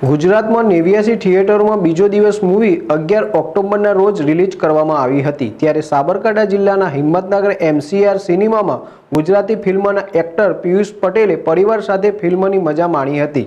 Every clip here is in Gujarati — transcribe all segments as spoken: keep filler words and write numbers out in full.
ગુજરાતમાં નેવ્યાસી થિયેટરોમાં બીજો દિવસ મૂવી અગિયાર ઓક્ટોબરના રોજ રિલીઝ કરવામાં આવી હતી। ત્યારે સાબરકાંઠા જિલ્લાના હિંમતનગર એમસીઆર સિનેમામાં ગુજરાતી ફિલ્મના એક્ટર પિયુષ પટેલે પરિવાર સાથે ફિલ્મની મજા માણી હતી।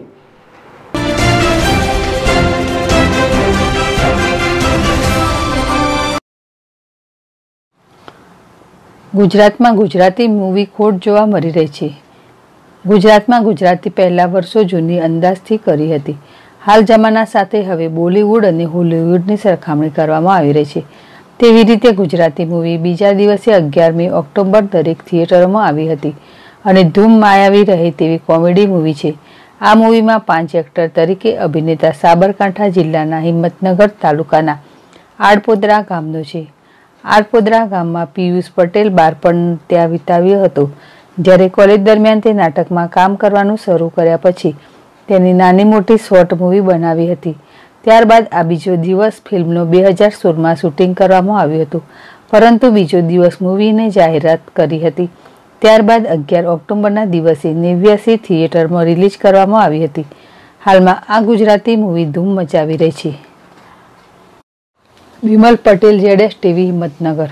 ગુજરાતમાં ગુજરાતી મૂવી ખોટ જોવા મળી રહી છે। ગુજરાતમાં ગુજરાતી પહેલા વર્ષો જૂની અંદાજથી કરી હતી। હાલ જમાના સાથે હવે બોલિવૂડ અને હોલિવૂડની સરખામણી કરવામાં આવી રહી છે। તેવી રીતે ગુજરાતી મૂવી બીજા દિવસે અગિયારમી ઓક્ટોબર દરેક થિયેટરોમાં આવી હતી અને ધૂમ માયાવી રહે તેવી કોમેડી મૂવી છે। આ મૂવીમાં પાંચ એક્ટર તરીકે અભિનેતા સાબરકાંઠા જિલ્લાના હિંમતનગર તાલુકાના આડપોદરા ગામનો છે। આડપોદરા ગામમાં પિયુષ પટેલ બાળપણ ત્યાં વિતાવ્યો હતો। જ્યારે કોલેજ દરમિયાન તે નાટકમાં કામ કરવાનું શરૂ કર્યા પછી તેની નાની મોટી શોર્ટ મૂવી બનાવી હતી। ત્યારબાદ આ બીજો દિવસ ફિલ્મનો બે હજાર સોળમાં શૂટિંગ કરવામાં આવ્યું હતું, પરંતુ બીજો દિવસ મૂવીને જાહેરાત કરી હતી। ત્યારબાદ અગિયાર ઓક્ટોબરના દિવસે નેવ્યાસી થિયેટરમાં રિલીઝ કરવામાં આવી હતી। હાલમાં આ ગુજરાતી મૂવી ધૂમ મચાવી રહી છે। વિમલ પટેલ, જેડેશ ટીવી, હિંમતનગર।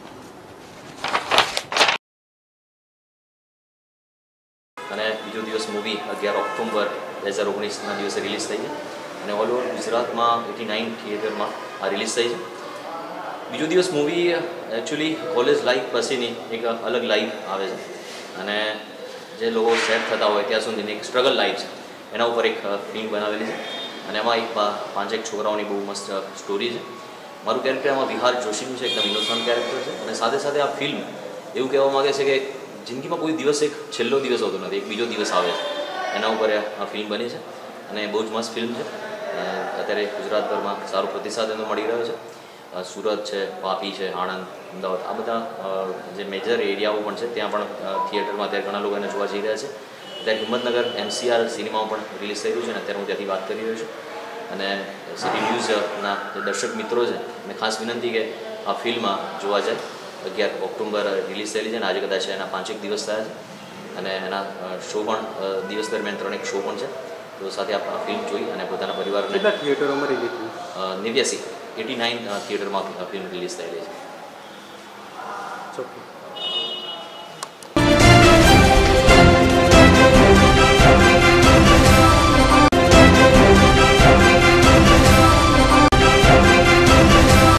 અને બીજો દિવસ મૂવી અગિયાર ઓક્ટોબર બે હજાર ઓગણીસના દિવસે રિલીઝ થઈ છે અને ઓલ ઓવર ગુજરાતમાં એટી નાઇન થિયેટરમાં આ રિલીઝ થઈ છે। બીજો દિવસ મૂવી એકચ્યુઅલી કોલેજ લાઈફ પછીની એક અલગ લાઈફ આવે છે અને જે લોકો સેટ થતા હોય ત્યાં સુધીની એક સ્ટ્રગલ લાઈફ છે એના ઉપર એક ફિલ્મ બનાવેલી છે અને એમાં એક પાંચેક છોકરાઓની બહુ મસ્ત સ્ટોરી છે। મારું કેરેક્ટર એમાં વિહાર જોશીનું છે, એકદમ ઇનોસન્ટ કેરેક્ટર છે અને સાથે સાથે આ ફિલ્મ એવું કહેવા માગે છે કે જિંદગીમાં કોઈ દિવસ એક છેલ્લો દિવસ હોતો નથી, એક બીજો દિવસ આવે છે, એના ઉપર આ ફિલ્મ બની છે અને બહુ જ મસ્ત ફિલ્મ છે। અત્યારે ગુજરાતભરમાં સારો પ્રતિસાદ એનો મળી રહ્યો છે। સુરત છે, વાપી છે, આણંદ, અમદાવાદ આ બધા જે મેજર એરિયાઓ પણ છે ત્યાં પણ થિયેટરમાં અત્યારે ઘણા લોકો એને જોવા જઈ રહ્યા છે। અત્યારે હિંમતનગર એમસીઆર સિનેમામાં પણ રિલીઝ થઈ રહ્યું છે અને અત્યારે હું ત્યાંથી વાત કરી રહ્યો છું અને સિટી ન્યૂઝના જે દર્શક મિત્રો છે મેં ખાસ વિનંતી કે આ ફિલ્મ જોવા જાય। અગિયાર ઓક્ટોબર રિલીઝ થયેલી છે અને આજે કદાચ એના પાંચેક દિવસ થયા છે અને એના શો પણ દિવસ દરમિયાન ત્રણેક શો પણ છે, તો સાથે આ ફિલ્મ જોઈ અને પોતાના પરિવારને થિયેટરોમાં રિલીઝ નેવ્યાસી એટી નાઇન થિયેટરમાં ફિલ્મ રિલીઝ થયેલી છે।